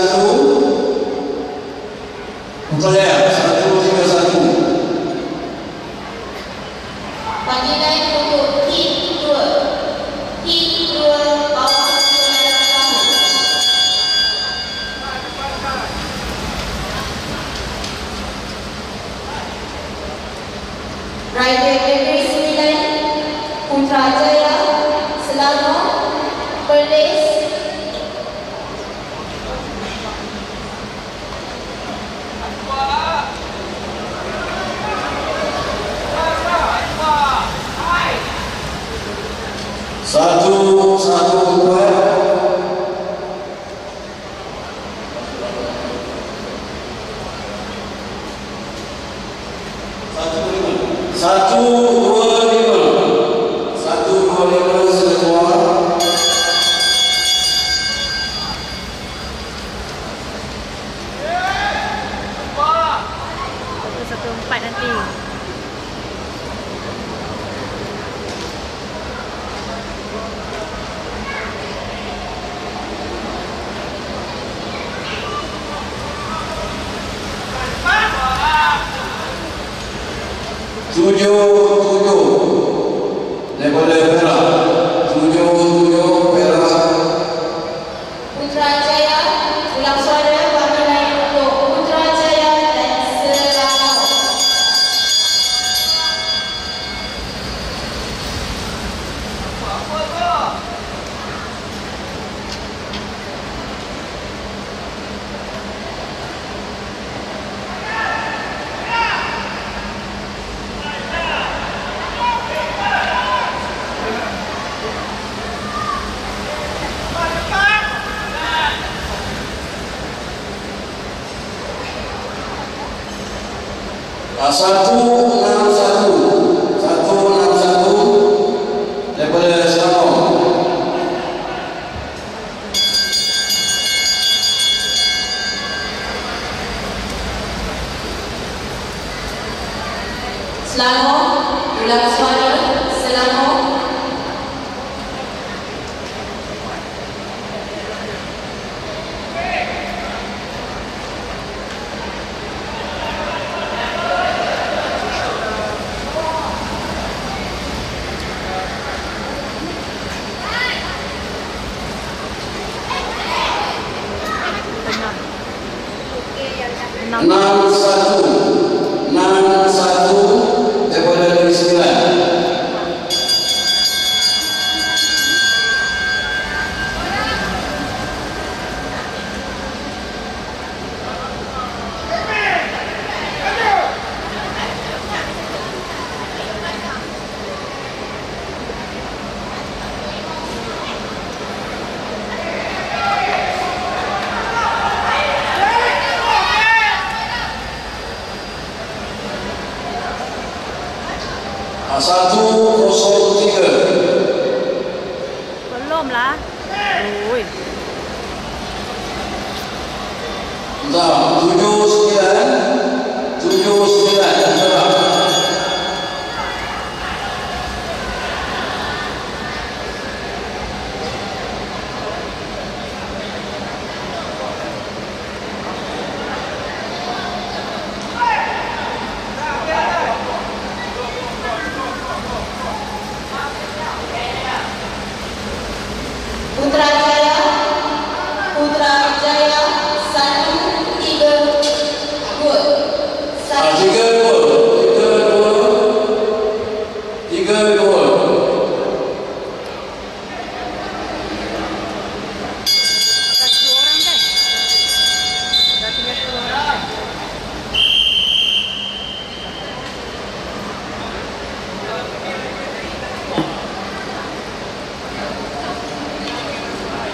Putra Jaya 131. Panggilan untuk tim 2. Tim 2 bawah saudara kamu. Rider Negeri Sembilan, Putra Jaya, Selangor, Perlis. Satu dua. Satu dua lima semua. Satu empat nanti. Tujuh daripada Perak. Tujuh Perak. Putra Jaya, ulang suara panggilan untuk Putra Jaya dan Selangor. Satu enam satu daripada Selangor. Selangor, ulang suara Selangor. Enam satu daripada Negeri Sembilan. Satu kosong tiga. Belum lah. Ui. Tujuh